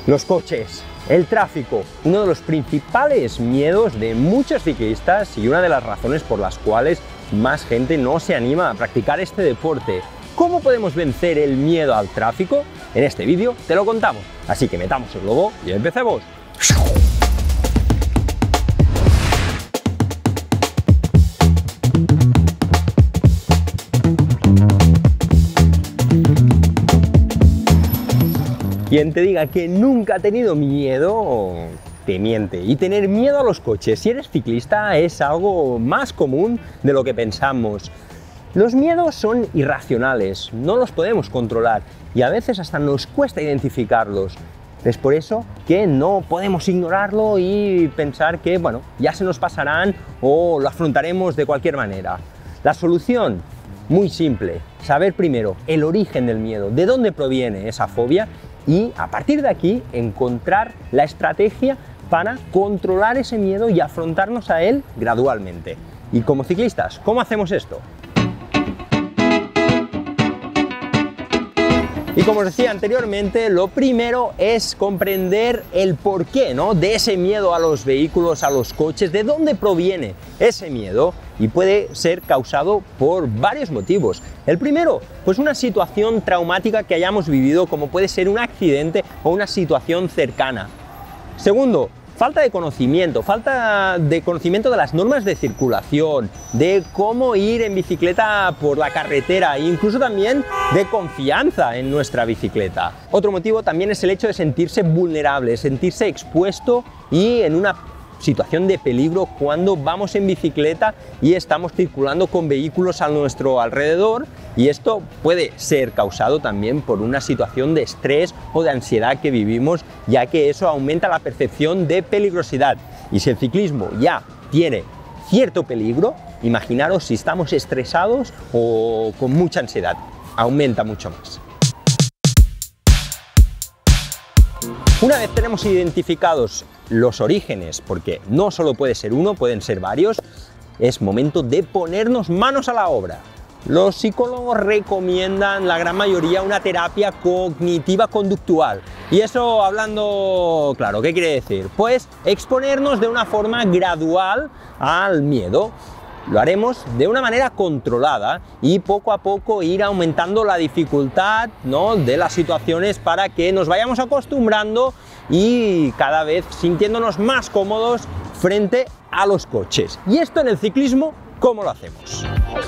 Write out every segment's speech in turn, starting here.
Los coches, el tráfico, uno de los principales miedos de muchos ciclistas y una de las razones por las cuales más gente no se anima a practicar este deporte. ¿Cómo podemos vencer el miedo al tráfico? En este vídeo te lo contamos, así que metamos el globo y empecemos. Quien te diga que nunca ha tenido miedo, te miente. Y tener miedo a los coches, si eres ciclista, es algo más común de lo que pensamos. Los miedos son irracionales, no los podemos controlar y a veces hasta nos cuesta identificarlos. Es por eso que no podemos ignorarlo y pensar que, bueno, ya se nos pasarán o lo afrontaremos de cualquier manera. La solución, muy simple, saber primero el origen del miedo, de dónde proviene esa fobia y a partir de aquí encontrar la estrategia para controlar ese miedo y afrontarnos a él gradualmente. Y como ciclistas, ¿cómo hacemos esto? Y como os decía anteriormente, lo primero es comprender el porqué, ¿no?, de ese miedo a los vehículos, a los coches, de dónde proviene ese miedo, y puede ser causado por varios motivos. El primero, pues una situación traumática que hayamos vivido, como puede ser un accidente o una situación cercana. Segundo, falta de conocimiento de las normas de circulación, de cómo ir en bicicleta por la carretera e incluso también de confianza en nuestra bicicleta. Otro motivo también es el hecho de sentirse vulnerable, sentirse expuesto y en una situación de peligro cuando vamos en bicicleta y estamos circulando con vehículos a nuestro alrededor, y esto puede ser causado también por una situación de estrés o de ansiedad que vivimos, ya que eso aumenta la percepción de peligrosidad. Y si el ciclismo ya tiene cierto peligro, imaginaros si estamos estresados o con mucha ansiedad, aumenta mucho más. Una vez tenemos identificados los orígenes, porque no solo puede ser uno, pueden ser varios, es momento de ponernos manos a la obra. Los psicólogos recomiendan, la gran mayoría, una terapia cognitiva conductual. Y eso, hablando claro, ¿qué quiere decir? Pues exponernos de una forma gradual al miedo. Lo haremos de una manera controlada y poco a poco ir aumentando la dificultad, ¿no?, de las situaciones para que nos vayamos acostumbrando y cada vez sintiéndonos más cómodos frente a los coches. Y esto en el ciclismo, ¿cómo lo hacemos?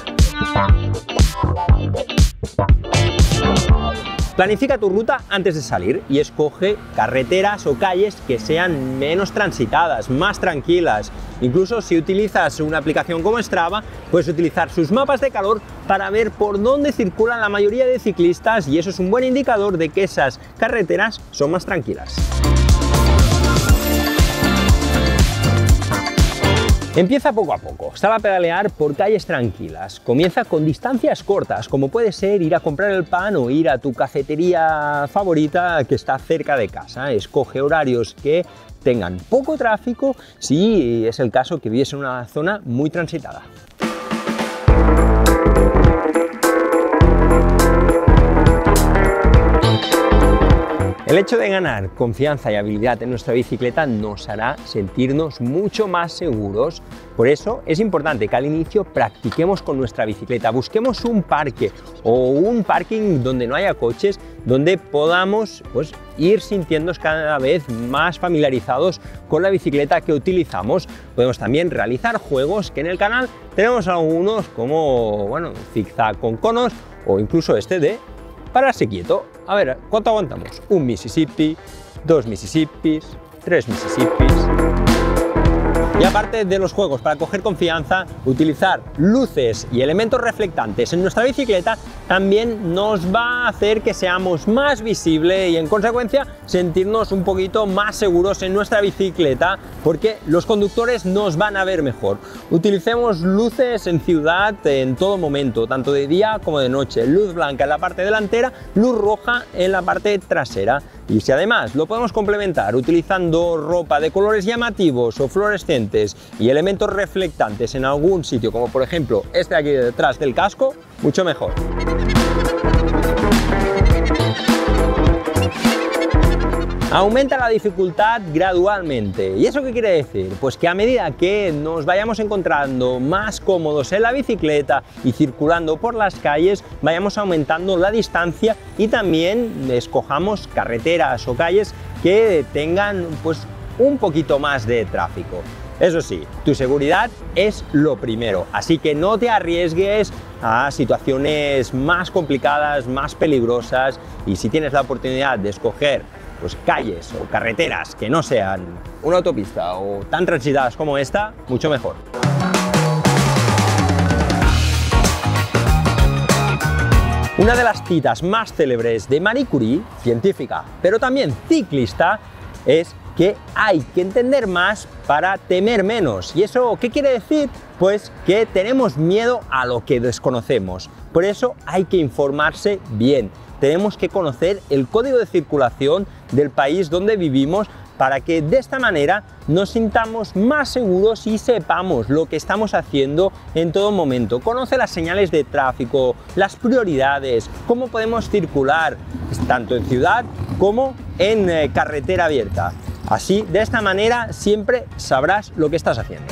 Planifica tu ruta antes de salir y escoge carreteras o calles que sean menos transitadas, más tranquilas. Incluso si utilizas una aplicación como Strava, puedes utilizar sus mapas de calor para ver por dónde circulan la mayoría de ciclistas, y eso es un buen indicador de que esas carreteras son más tranquilas. Empieza poco a poco, sal a pedalear por calles tranquilas, comienza con distancias cortas, como puede ser ir a comprar el pan o ir a tu cafetería favorita que está cerca de casa. Escoge horarios que tengan poco tráfico, si es el caso que vives en una zona muy transitada. El hecho de ganar confianza y habilidad en nuestra bicicleta nos hará sentirnos mucho más seguros. Por eso es importante que al inicio practiquemos con nuestra bicicleta, busquemos un parque o un parking donde no haya coches, donde podamos ir sintiéndonos cada vez más familiarizados con la bicicleta que utilizamos. Podemos también realizar juegos que en el canal tenemos algunos, como zigzag con conos o incluso este de pararse quieto. A ver, ¿cuánto aguantamos? Un Mississippi, 2 Mississippis, 3 Mississippis. Y aparte de los juegos para coger confianza, utilizar luces y elementos reflectantes en nuestra bicicleta también nos va a hacer que seamos más visibles y en consecuencia sentirnos un poquito más seguros en nuestra bicicleta, porque los conductores nos van a ver mejor. Utilicemos luces en ciudad en todo momento, tanto de día como de noche. Luz blanca en la parte delantera, luz roja en la parte trasera. Y si además lo podemos complementar utilizando ropa de colores llamativos o fluorescentes y elementos reflectantes en algún sitio, como por ejemplo este aquí detrás del casco, mucho mejor. Aumenta la dificultad gradualmente. ¿Y eso qué quiere decir? Pues que a medida que nos vayamos encontrando más cómodos en la bicicleta y circulando por las calles, vayamos aumentando la distancia y también escojamos carreteras o calles que tengan pues un poquito más de tráfico. Eso sí, tu seguridad es lo primero, así que no te arriesgues a situaciones más complicadas, más peligrosas, y si tienes la oportunidad de escoger pues calles o carreteras que no sean una autopista o tan transitadas como esta, mucho mejor. Una de las citas más célebres de Marie Curie, científica, pero también ciclista, es que hay que entender más para temer menos. ¿Y eso qué quiere decir? Pues que tenemos miedo a lo que desconocemos. Por eso hay que informarse bien. Tenemos que conocer el código de circulación del país donde vivimos para que de esta manera nos sintamos más seguros y sepamos lo que estamos haciendo en todo momento. Conoce las señales de tráfico, las prioridades, cómo podemos circular, tanto en ciudad como en carretera abierta. Así, de esta manera, siempre sabrás lo que estás haciendo.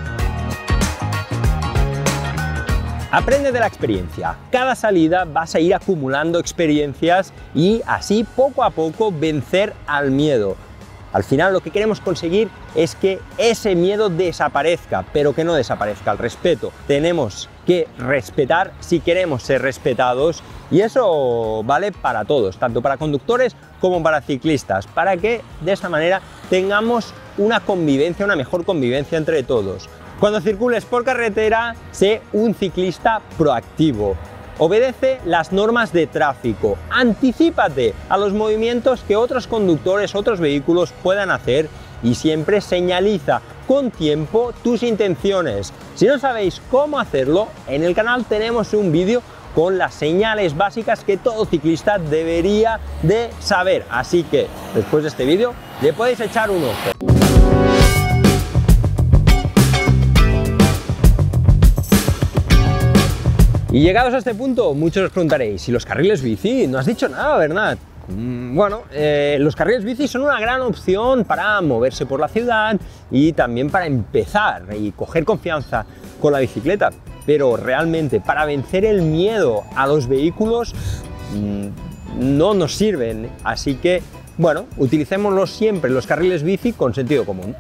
Aprende de la experiencia. Cada salida vas a ir acumulando experiencias y así poco a poco vencer al miedo. Al final lo que queremos conseguir es que ese miedo desaparezca, pero que no desaparezca el respeto. Tenemos que respetar si queremos ser respetados, y eso vale para todos, tanto para conductores como para ciclistas, para que de esta manera tengamos una convivencia, una mejor convivencia entre todos. Cuando circules por carretera, sé un ciclista proactivo. Obedece las normas de tráfico, anticípate a los movimientos que otros conductores, otros vehículos puedan hacer, y siempre señaliza con tiempo tus intenciones. Si no sabéis cómo hacerlo, en el canal tenemos un vídeo con las señales básicas que todo ciclista debería de saber. Así que después de este vídeo le podéis echar un ojo. Y llegados a este punto, muchos os preguntaréis, ¿y los carriles bici? No has dicho nada, ¿verdad? Bueno, los carriles bici son una gran opción para moverse por la ciudad y también para empezar y coger confianza con la bicicleta. Pero realmente para vencer el miedo a los vehículos no nos sirven. Así que, bueno, utilicémoslos siempre los carriles bici con sentido común.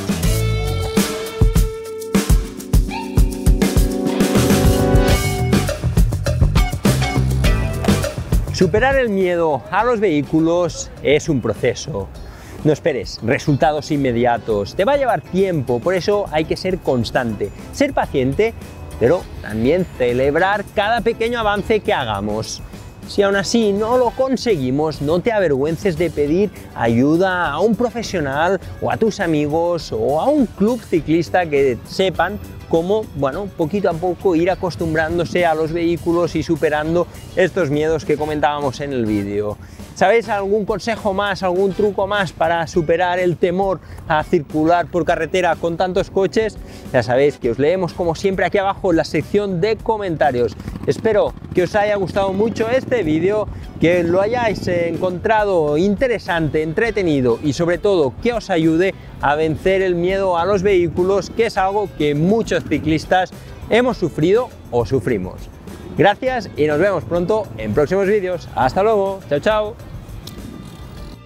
Superar el miedo a los vehículos es un proceso. No esperes resultados inmediatos, te va a llevar tiempo, por eso hay que ser constante, ser paciente, pero también celebrar cada pequeño avance que hagamos. Si aún así no lo conseguimos, no te avergüences de pedir ayuda a un profesional o a tus amigos o a un club ciclista que sepan cómo, bueno, poquito a poco ir acostumbrándose a los vehículos y superando estos miedos que comentábamos en el vídeo. ¿Sabéis algún consejo más, algún truco más para superar el temor a circular por carretera con tantos coches? Ya sabéis que os leemos como siempre aquí abajo en la sección de comentarios. Espero que os haya gustado mucho este vídeo, que lo hayáis encontrado interesante, entretenido y sobre todo que os ayude a vencer el miedo a los vehículos, que es algo que muchos ciclistas hemos sufrido o sufrimos. Gracias y nos vemos pronto en próximos vídeos. Hasta luego, chao chao.